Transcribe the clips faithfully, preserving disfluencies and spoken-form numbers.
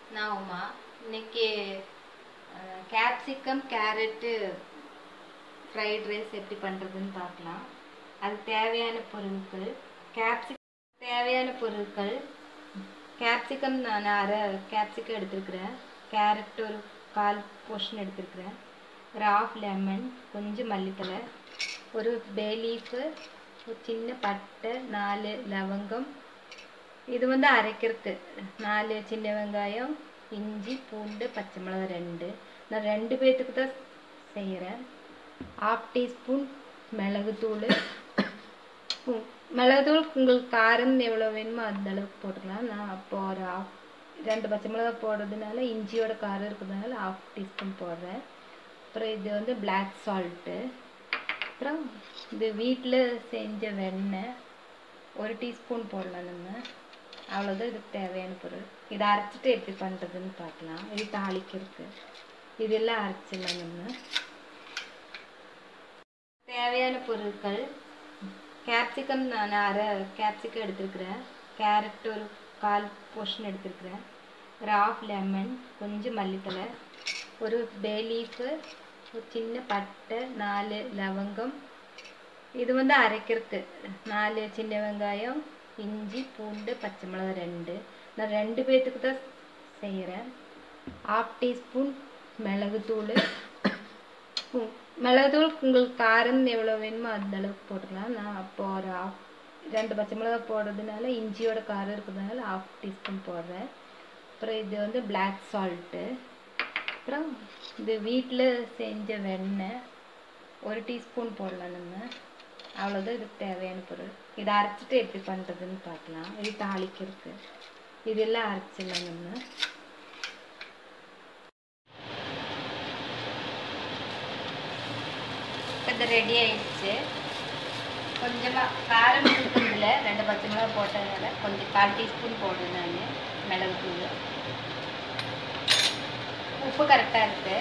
நான் உமா. இன்னைக்கு capsicum carrot fried rice எப்படி பண்ணுறதுன்னு பார்க்கலாம். அது தேவையான பொருட்கள் கேப்சிகம் தேவையான பொருட்கள் கேப்சிகம் நான் அரை கேப்சிகம் எடுத்துருக்கிறேன். கேரட் ஒரு கால் போர்ஷன் எடுத்துருக்கிறேன். ஒரு ஆஃப் லெமன், கொஞ்சம் மல்லித்தலை, ஒரு பே லீஃபு, ஒரு சின்ன பட்டை, நாலு லவங்கம். இது வந்து அரைக்கிறதுக்கு நாலு சின்ன வெங்காயம், இஞ்சி, பூண்டு, பச்சை மிளகா ரெண்டு. நான் ரெண்டு பேர்த்துக்கு தான் செய்கிறேன். ஹாஃப் டீஸ்பூன் மிளகுத்தூள். மிளகுத்தூள் உங்களுக்கு காரம் எவ்வளோ வேணுமோ அந்த அளவுக்கு போட்டுக்கலாம். நான் அப்போ ஒரு ஆஃப் ரெண்டு பச்சை மிளகா போடுறதுனால இஞ்சியோட காரம் இருக்கிறதுனால ஹாஃப் டீஸ்பூன் போடுறேன். அப்புறம் இது வந்து பிளாக் சால்ட்டு. அப்புறம் இது வீட்டில் செஞ்ச வெண்ணெய் ஒரு டீஸ்பூன் போடலாம். நம்ம அவ்வளோதான் இதுக்கு தேவையான பொருள். இதை அரைச்சிட்டு எப்படி பண்ணுறதுன்னு பார்க்கலாம். இது தாளிக்கிறதுக்கு இதெல்லாம் அரைச்சிடலாம். நம்ம தேவையான பொருட்கள் கேப்சிகம் நான் அரை கேப்சிகம் எடுத்துருக்கிறேன். கேரட் ஒரு கால் போர்ஷன் எடுத்துருக்கிறேன். ஒரு ஆஃப் லெமன், கொஞ்சம் மல்லித்தலை, ஒரு பே லீஃபு, ஒரு சின்ன பட்டை, நாலு லவங்கம். இது வந்து அரைக்கிறதுக்கு நாலு சின்ன வெங்காயம், இஞ்சி, பூண்டு, பச்சை மிளகா ரெண்டு. நான் ரெண்டு பேர்த்துக்கு தான் செய்கிறேன். ஹாஃப் டீஸ்பூன் மிளகுத்தூள். மிளகுத்தூள் உங்களுக்கு காரம் எவ்வளோ வேணுமோ அந்த அளவுக்கு போட்டுக்கலாம். நான் அப்போ ஒரு ஆஃப் ரெண்டு பச்சை மிளகா போடுறதுனால இஞ்சியோட காரம் இருக்கிறதுனால ஹாஃப் டீஸ்பூன் போடுறேன். அப்புறம் இது வந்து பிளாக் சால்ட்டு. அப்புறம் இது வீட்டில் செஞ்ச வெண்ணெய் ஒரு டீஸ்பூன் போடலாம். நம்ம அவ்வளோதான் இதுக்கு தேவையான பொருள். இதை அரைச்சிட்டு எப்படி பண்ணுறதுன்னு பார்க்கலாம். இது தாளிக்கிறதுக்கு இதெல்லாம் அரைச்சிடலாம். நம்ம இப்போ இது ரெடி ஆயிடுச்சு. கொஞ்சமாக காரம் இருக்கிறதுல ரெண்டு பச்சை மிளகா போட்டதுனால கொஞ்சம் கால் டீஸ்பூன் போடுறேன். நான் மிளகுத்தூள், உப்பு கரெக்டாக இருக்குது.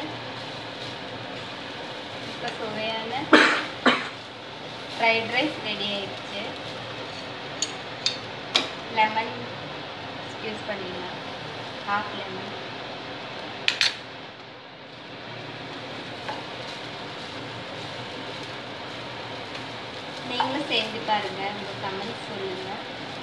இப்போ சுவையான ஃப்ரைட் ரைஸ் ரெடி ஆயிடுச்சு. லெமன் யூஸ் பண்ணிக்கலாம், ஹாஃப் லெமன். நீங்களும் செஞ்சு பாருங்கள். உங்கள் கமெண்ட்ஸ் சொல்லுங்கள்.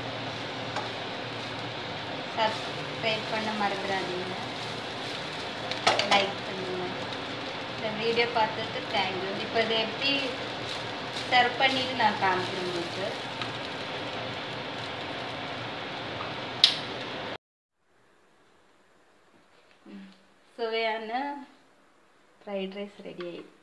சப்ஸ்கிரைப் பண்ண மறந்துடாதீங்க. லைக் பண்ணுங்கள். இந்த வீடியோ பார்த்ததுக்கு தேங்க்யூ. இப்போ இதை எப்படி சர்வ் பண்ணிட்டு நான் காமிக்கிறேன் உங்களுக்கு. சுவையான ஃப்ரைட் ரைஸ் ரெடி ஆயிடுச்சு.